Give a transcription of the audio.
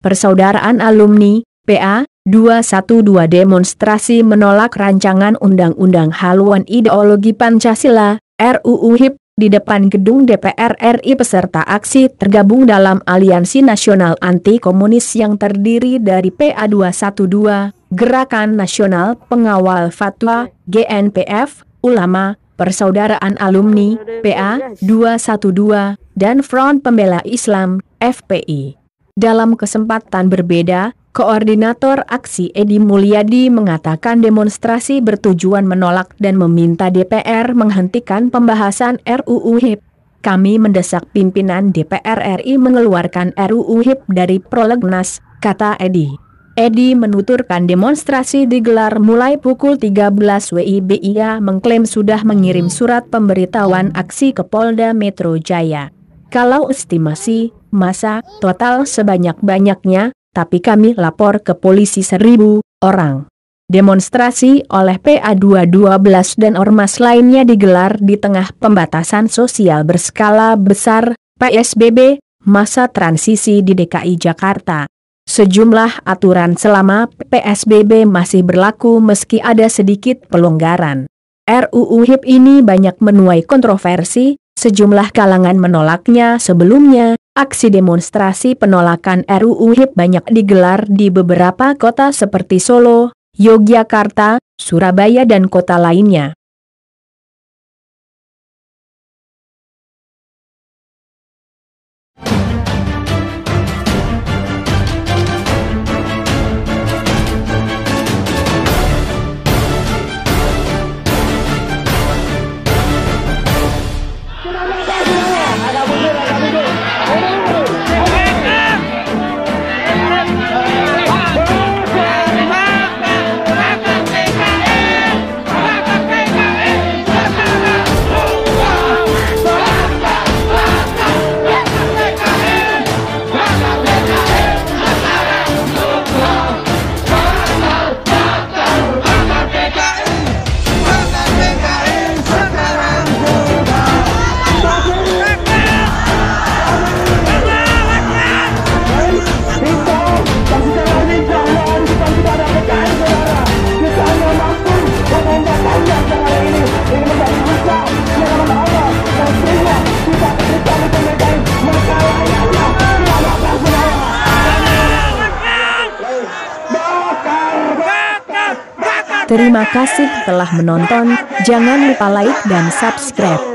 Persaudaraan Alumni, PA, 212 demonstrasi menolak rancangan Undang-Undang Haluan Ideologi Pancasila, RUU HIP, di depan gedung DPR RI. Peserta aksi tergabung dalam Aliansi Nasional Anti Komunis yang terdiri dari PA 212, Gerakan Nasional Pengawal Fatwa, GNPF, Ulama, Persaudaraan Alumni, PA 212, dan Front Pembela Islam, FPI. Dalam kesempatan berbeda, Koordinator Aksi Edi Mulyadi mengatakan demonstrasi bertujuan menolak dan meminta DPR menghentikan pembahasan RUU HIP. Kami mendesak pimpinan DPR RI mengeluarkan RUU HIP dari prolegnas, kata Edi. Edi menuturkan demonstrasi digelar mulai pukul 13 WIB. Ia mengklaim sudah mengirim surat pemberitahuan aksi ke Polda Metro Jaya. Kalau estimasi massa total sebanyak-banyaknya, tapi kami lapor ke polisi 1.000 orang. Demonstrasi oleh PA 212 dan ormas lainnya digelar di tengah pembatasan sosial berskala besar, PSBB, masa transisi di DKI Jakarta. Sejumlah aturan selama PSBB masih berlaku meski ada sedikit pelonggaran. RUU HIP ini banyak menuai kontroversi, sejumlah kalangan menolaknya. Sebelumnya, aksi demonstrasi penolakan RUU HIP banyak digelar di beberapa kota seperti Solo, Yogyakarta, Surabaya dan kota lainnya. Terima kasih telah menonton, jangan lupa like dan subscribe.